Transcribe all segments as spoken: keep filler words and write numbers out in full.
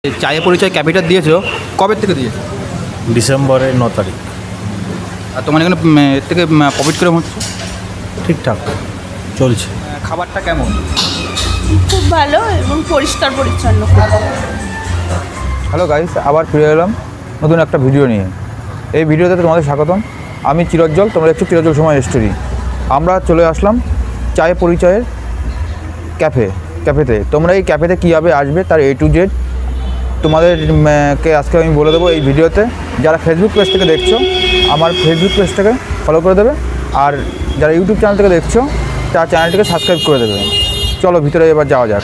চায়ে পরিচয় ক্যাপিটাল দিয়েছো কবে থেকে দিয়েছো? ডিসেম্বরের ন তারিখ। আর তোমার এখানে এর থেকে প্রফিট করে হচ্ছে? ঠিকঠাক চলছে। খাবারটা কেমন? খুব ভালো এবং পরিষ্কার পরিচ্ছন্ন। হ্যালো গাইস, আবার ফিরে এলাম নতুন একটা ভিডিও নিয়ে। এই ভিডিওতে তোমাদের স্বাগতম। আমি চিরজ্জ্বল, তোমরা একটু চিরজ্জ্বল সময় স্টোরি। আমরা চলে আসলাম চায়ে পরিচয়ের ক্যাফে ক্যাফেতে তোমরা এই ক্যাফেতে কীভাবে আসবে তার এ টু জেড তোমাদেরকে আজকে আমি বলে দেবো এই ভিডিওতে। যারা ফেসবুক পেজ থেকে দেখছো আমার ফেসবুক পেজটাকে ফলো করে দেবে, আর যারা ইউটিউব চ্যানেল থেকে দেখছো তার চ্যানেলটিকে সাবস্ক্রাইব করে দেবে। চলো ভিতরে এবার যাওয়া যাক।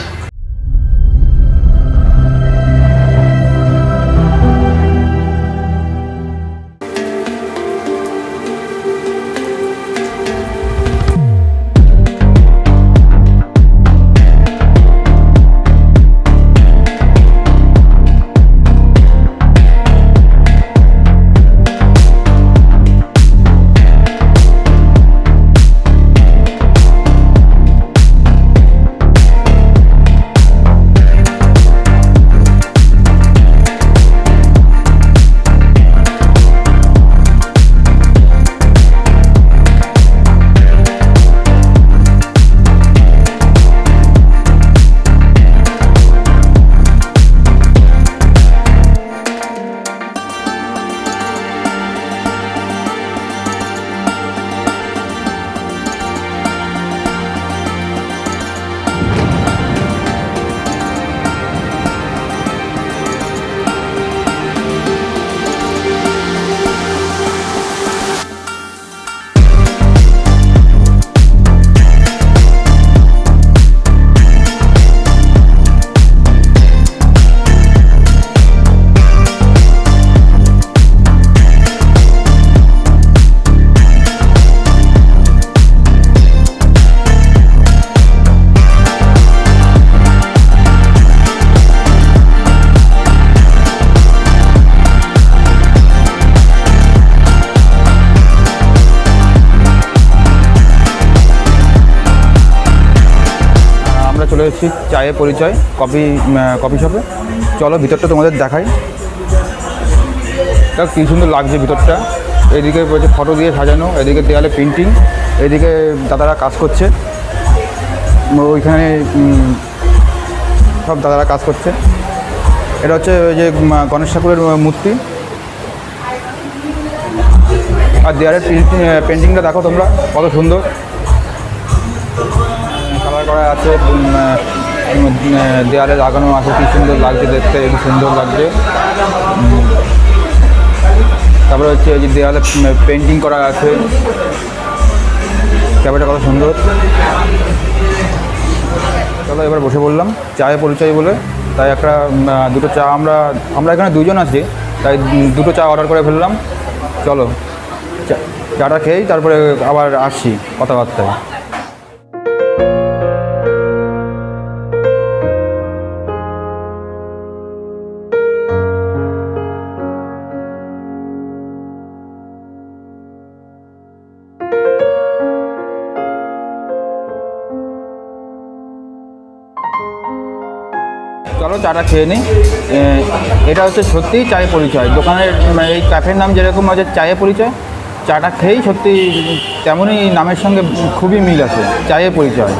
চলে এসেছি চায়ে পরিচয় কফি কফি শপে। চলো ভিতরটা তোমাদের দেখাই। দেখ কী সুন্দর লাগছে ভিতরটা। এদিকে বলছে ফটো দিয়ে সাজানো, এদিকে দেওয়ালে প্রিন্টিং, এদিকে দাদারা কাজ করছে, ওইখানে সব দাদারা কাজ করছে। এটা হচ্ছে ওই যে গণেশ ঠাকুরের মূর্তি। আর দেওয়ালের প্রিন্টিং পেন্টিংটা দেখো তোমরা কত সুন্দর কালার করা আছে, দেওয়ালে লাগানো আছে, কি সুন্দর লাগছে দেখতে, কি সুন্দর লাগছে। তারপরে হচ্ছে এই যে দেওয়ালে পেন্টিং করা আছে, ক্যাফেটা কত সুন্দর। চলো এবার বসে বললাম চায়ে পরিচয় বলে, তাই একটা দুটো চা আমরা আমরা এখানে দুজন আছি, তাই দুটো চা অর্ডার করে ফেললাম। চলো চাটা খেয়েই তারপরে আবার আসছি কথাবার্তায়। চলো চাটা খেয়ে নিই। এটা হচ্ছে সত্যিই চায়ে পরিচয় দোকানের, এই ক্যাফের নাম যেরকম আছে চায়ে পরিচয়, চাটা খেয়েই সত্যি তেমনই নামের সঙ্গে খুবই মিল আছে, চায়ে পরিচয়।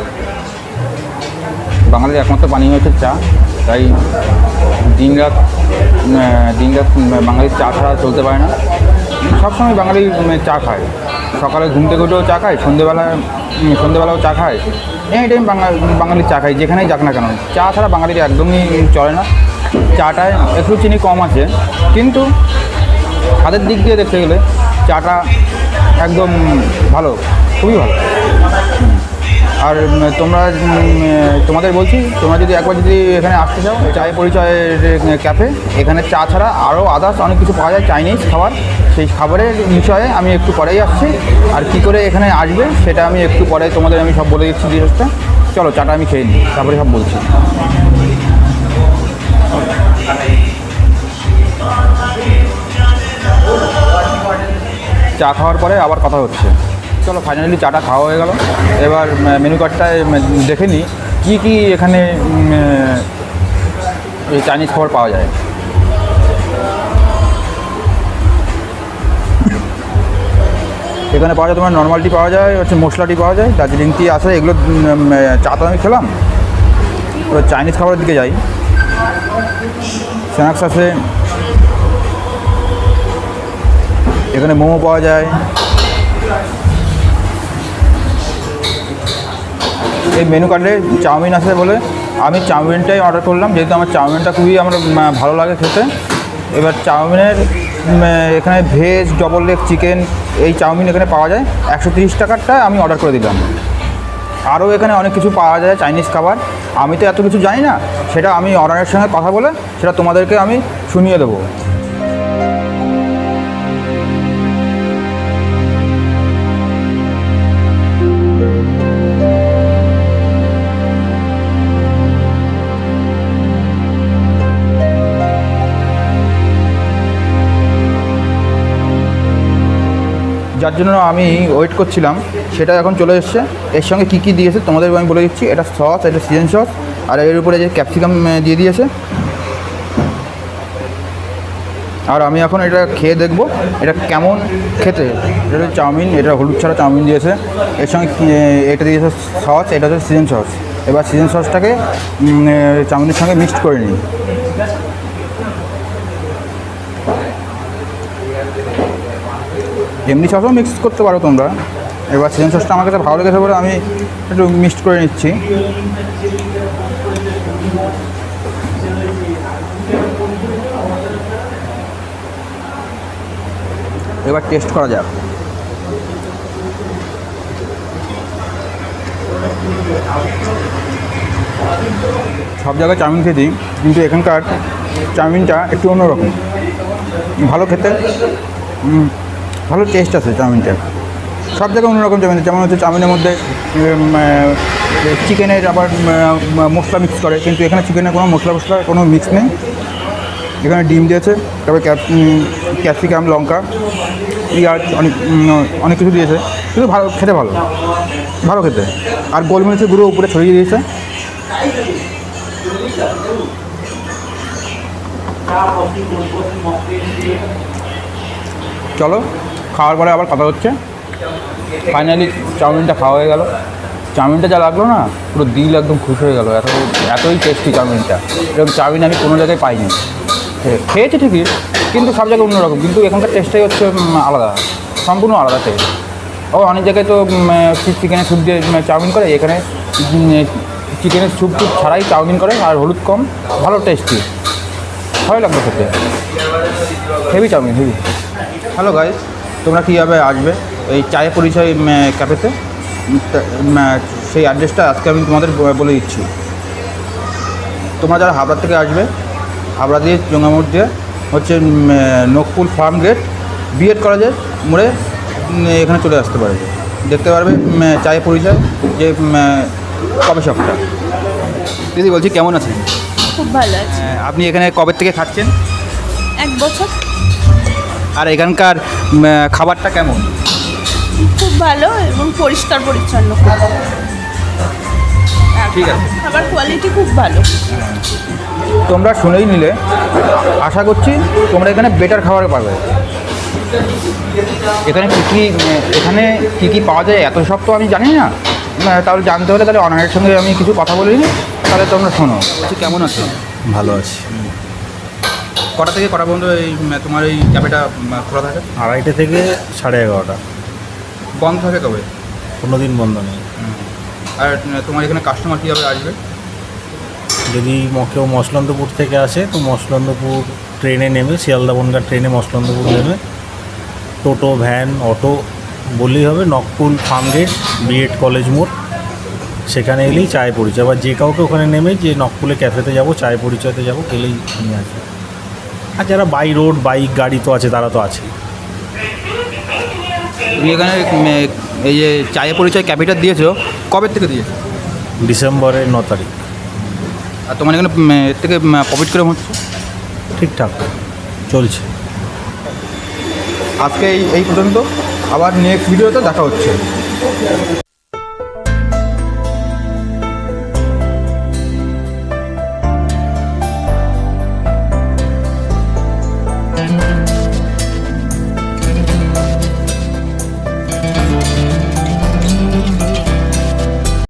বাঙালির একমাত্র পানীয় হচ্ছে চা, তাই দিনরাত দিনরাত বাঙালির চা ছাড়া চলতে পারে না। সবসময় বাঙালি চা খায়, সকালে ঘুম থেকে উঠেও চা খায়, সন্ধ্যেবেলায় সন্ধ্যেবেলাও চা খায়, এই টাইম বাঙালির চা খায়, যেখানেই যাক না কেন চা ছাড়া বাঙালির একদমই চলে না। চাটায় একটু চিনি কম আছে, কিন্তু স্বাদের দিক দিয়ে দেখতে গেলে চাটা একদম ভালো, খুবই ভালো। আর তোমরা তোমাদের বলছি, তোমরা যদি একবার যদি এখানে আসতে চাও চায়ে পরিচয়ের ক্যাফে, এখানে চা ছাড়া আরও আদার্স অনেক কিছু পাওয়া যায়, চাইনিজ খাবার। সেই খাবারের বিষয়ে আমি একটু পরেই আসছি, আর কি করে এখানে আসবে সেটা আমি একটু পরে তোমাদের আমি সব বলে দিচ্ছি ডিটেলসটা। চলো চাটা আমি খেয়ে নিই, তারপরে সব বলছি। চা খাওয়ার পরে আবার কথা হচ্ছে। চলো ফাইনালি চাটা খাওয়া হয়ে গেল। এবার মেনু কার্ডটায় দেখে নিই কী কী এখানে চাইনিজ খাবার পাওয়া যায়। এখানে পাওয়া যায় তোমার নর্মাল টি পাওয়া যায়, হচ্ছে মশলা টি পাওয়া যায়, দার্জিলিং টি আছে, এগুলো চা তো আমি খেলাম। এবার চাইনিজ খাবারের দিকে যাই। স্ন্যাক্স আছে, এখানে মোমো পাওয়া যায়। এই মেনু কার্ডে চাউমিন আছে বলে আমি চাউমিনটাই অর্ডার করলাম, যেহেতু আমার চাউমিনটা খুবই আমার ভালো লাগে খেতে। এবার চাউমিনের এখানে ভেজ ডবল লেগ চিকেন এই চাউমিন এখানে পাওয়া যায়, একশো তিরিশ টাকারটা আমি অর্ডার করে দিলাম। আরও এখানে অনেক কিছু পাওয়া যায় চাইনিজ খাবার, আমি তো এত কিছু জানি না, সেটা আমি অর্ডারের সঙ্গে কথা বলে সেটা তোমাদেরকে আমি শুনিয়ে দেবো। যার জন্য আমি ওয়েট করছিলাম সেটা এখন চলে এসছে। এর সঙ্গে কী কী দিয়েছে তোমাদের আমি বলে দিচ্ছি। এটা সস, এটা সিজন সস, আর এর উপরে যে ক্যাপসিকাম দিয়ে দিয়েছে। আর আমি এখন এটা খেয়ে দেখব এটা কেমন খেতে। এটা চাউমিন, এটা হলুদ ছাড়া চাউমিন দিয়েছে, এর সঙ্গে এটা দিয়েছে সস, এটা হচ্ছে সিজন সস। এবার সিজন সসটাকে চাউমিনের সঙ্গে মিক্সড করে নিই। এমনি সসও মিক্স করতে পারো তোমরা। এবার সিজন সসটা আমার কাছে ভালো লেগেছে বলে আমি একটু মিক্সড করে নিচ্ছি। এবার টেস্ট করা যাক। সব জায়গায় চাউমিন খেয়েছি, কিন্তু এখানকার চাউমিনটা একটু অন্যরকম, ভালো খেতে, ভালো টেস্ট আছে চাউমিনটা। সব জায়গায় অন্যরকম চাউমিন, যেমন হচ্ছে চাউমিনের মধ্যে চিকেনের আবার মশলা মিক্স করে, কিন্তু এখানে চিকেনের কোনো মশলা মশলা কোনো মিক্স নেই। এখানে ডিম দিয়েছে, তারপরে ক্যাপসিকাম, লঙ্কা, পেঁয়াজ, অনেক অনেক কিছু দিয়েছে, কিন্তু ভালো খেতে, ভালো ভালো খেতে। আর গোলমরিচের গুঁড়ো উপরে ছড়িয়ে দিয়েছে। চলো খাওয়ার পরে আবার কথা হচ্ছে। ফাইনালি চাউমিনটা খাওয়া হয়ে গেল। চাউমিনটা যা লাগলো না, পুরো দিল একদম খুশ হয়ে গেল। এত এতই টেস্টি চাউমিনটা, এরকম চাউমিন আমি কোনো জায়গায় পাইনি। খেয়েছি ঠিকই, কিন্তু সব জায়গায় অন্যরকম, কিন্তু এখানকার টেস্টটাই হচ্ছে আলাদা, সম্পূর্ণ আলাদা টেস্ট। ও অনেক জায়গায় তো চিকেনের স্যুপ দিয়ে চাউমিন করে, এখানে চিকেনের স্যুপ টুপ ছাড়াই চাউমিন করে, আর হলুদ কম, ভালো টেস্টি, ভালো লাগলো খেতে। Heavy chowmein, heavy. Hello guys, তোমরা কীভাবে আসবে এই চায়ে পরিচয় ক্যাফেতে, সেই অ্যাড্রেসটা আজকে আমি তোমাদের বলে দিচ্ছি। তোমরা যারা হাবড়া থেকে আসবে, হাবড়া দিয়ে জঙ্গামোড় দিয়ে হচ্ছে নাকপুল ফার্ম গেট বিএড কলেজের মোড়ে এখানে চলে আসতে পারবে, দেখতে পারবে চায়ে পরিচয় যে কবে শপটা। দিদি বলছি, কেমন আছেন? খুব ভালো আছে। আপনি এখানে কবে থেকে খাচ্ছেন? এক বছর। আর এখানকার খাবারটা কেমন? খুব ভালো এবং পরিষ্কার পরিচ্ছন্ন। ঠিক আছে, খাবার কোয়ালিটি খুব ভালো। তোমরা শুনেই নিলে, আশা করছি তোমরা এখানে বেটার খাবার পাবে। এখানে কী কী এখানে কী কী পাওয়া যায় এত সব তো আমি জানি না, তাহলে জানতে হলে তাহলে অনারের সঙ্গে আমি কিছু কথা বলে নিই, তাহলে তোমরা শোনো। বলছি, কেমন আছো? ভালো আছি। কটা থেকে কটা পর্যন্ত এই তোমার এই ক্যাফেটা খোলা থাকে? আড়াইটে থেকে সাড়ে এগারোটা। বন্ধ থাকে কবে? কোনো দিন বন্ধ নেই। আর তোমার এখানে কাস্টমার কীভাবে আসবে? যদি কেউ মসলন্দপুর থেকে আসে তো মসলন্দপুর ট্রেনে নেমে, শিয়ালদা বনগাঁ ট্রেনে মসলন্দপুর নেমে টোটো, ভ্যান, অটো বললেই হবে Nakpul farm gate B Ed college মোড়, সেখানে এলেই চায় পরিচয়। বা যে কাউকে ওখানে নেমে যে নাকপুলে ক্যাফেতে যাব, চায় পরিচয়তে যাব, গেলেই নিয়ে আসবে। আর যারা বাই রোড বাইক গাড়ি তো আছে, তারা তো আছে। তুমি এখানে এই যে চায়ে পরিচয় ক্যাফেটা দিয়েছো, কবে থেকে দিয়েছো? ডিসেম্বরের ন তারিখ। আর তোমার এখানে এর থেকে প্রফিট কিরকম হচ্ছে? ঠিকঠাক চলছে। আজকে এই এই পর্যন্ত, আবার নেক্সট ভিডিওতে দেখা হচ্ছে। Thank you.